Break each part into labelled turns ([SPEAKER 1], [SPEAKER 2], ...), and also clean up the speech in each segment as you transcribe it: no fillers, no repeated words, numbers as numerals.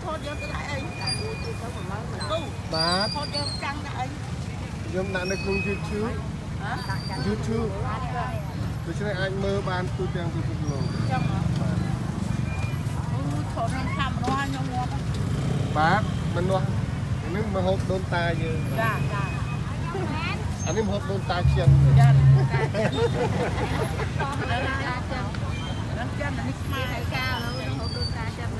[SPEAKER 1] បាទខ្ញុំដាក់នៅក្នុង YouTube ដូច្នេះអាចមើលបានទូទាំងពិភពលោកចឹងបាទថតក្នុងកាមេរ៉ាខ្ញុំងាប់បាទមិននោះនេះមកហូបដូនតាយើងចាអានេះមកហូបដូនតាចិនចាចិននេះខ្មែរហើយកាលហូបដូនតាចិន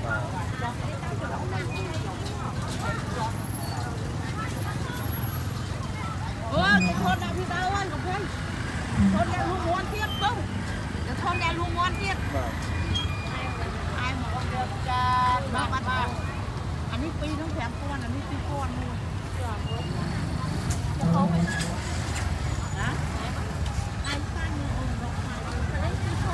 [SPEAKER 1] អូថតដាក់ពីដើមហ្នឹងកំពុងថតដាក់លូមន់ទៀតពុំទៅថតដាក់លូមន់ទៀតបាទអាយមកយកចាបាទអានេះ2នឹង5000អានេះ2000មួយចាមួយទៅហូបណាអាយសាញ់អូនរកហើយតែ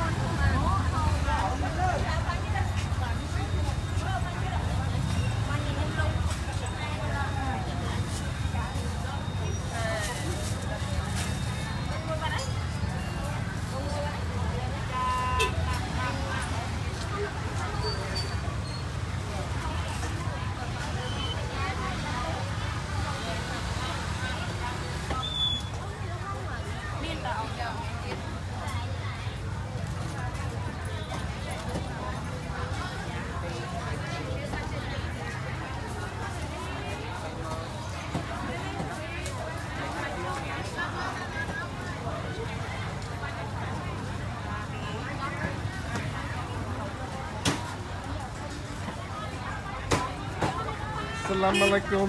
[SPEAKER 1] 2000Assalamualaikum.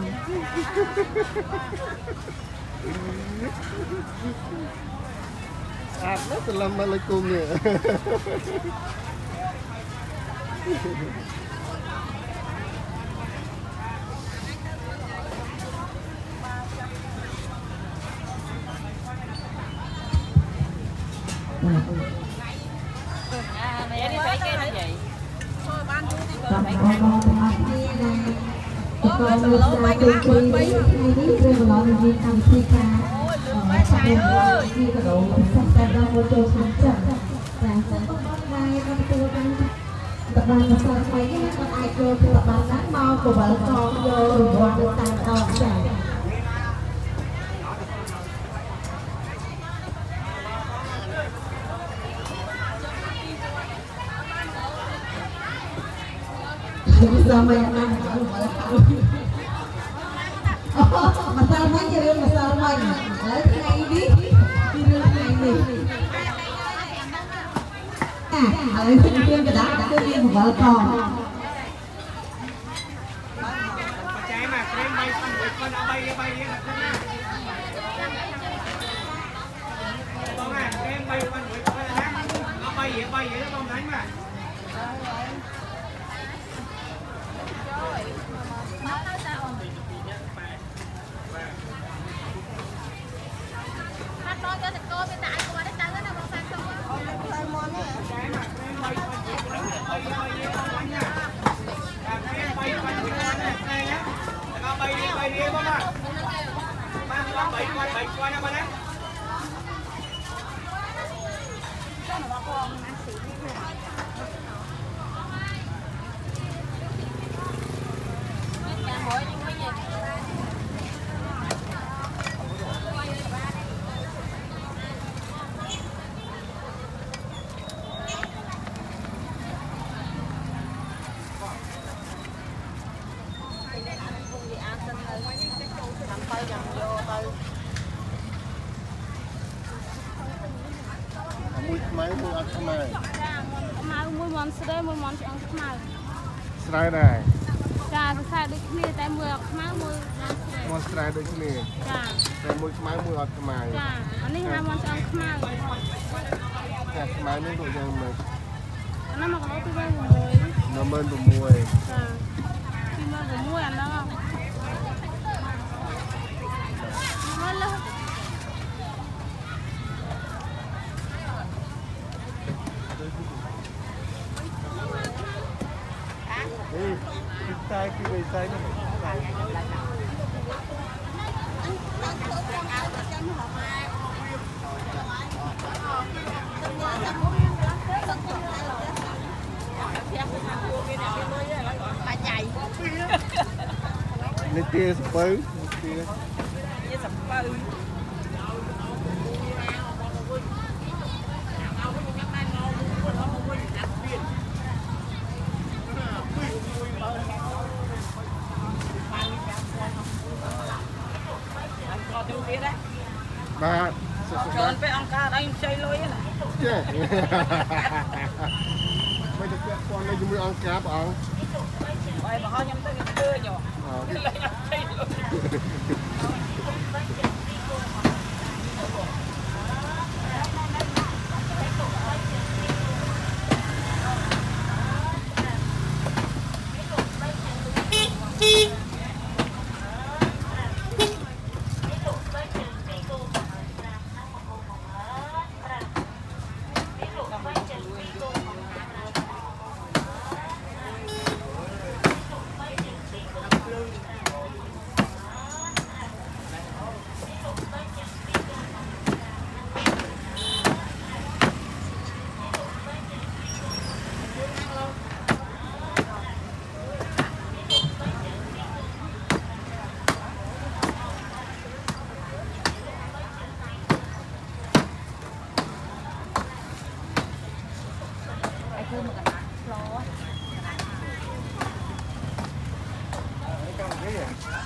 [SPEAKER 1] Assalamualaikum ya.
[SPEAKER 2] Vậy đi thấy cái này vậy. Thôi ban chú đi bờ thấy cái. Con sờ lô bay cái lát bớt bay. Tập đoàn một số mấy cái con ai chơi tập đoàn đánh mau của vợ con vô rồi bọn được tài đòn chạy. Sao mày ăn mà sao mấy cái mà sao mày lấy cái này đi đưa cái này đi lấy cái tiên cái đá cái tiên của vợ con trái mà cái bay con đã bay con à cái bay con nó bay vậy nó không đánh mà Srai này. Dạ, srai được kia tại mưa má mưa. Món srai được kia. Dạ. Tại mưa má mưa ọt mai. Dạ, anh đi hai món ăn mai. Dạ, mai nó đồ giang mày. Nó mà có cái bên mùi. Nó bên đồ mùi. Dạ. Khi mà đồ mùi ăn đó không? Nó lên. Tay khi về tay nó chạy នេះទាសំពៅទា
[SPEAKER 1] សំពៅ
[SPEAKER 2] បាទ
[SPEAKER 1] ច្រើនពេលអង្គការអីខ្ចីលុយណា
[SPEAKER 2] ចេះមិនទៅពាក់ព័ន្ធនឹងជាមួយអង្គការបង
[SPEAKER 1] បាយបើខ្ញុំទៅឃើញហ៎ខ្ចីលុយ Hãy subscribe cho kênh Ghiền Mì Gõ để không bỏ lỡ những video hấp dẫn.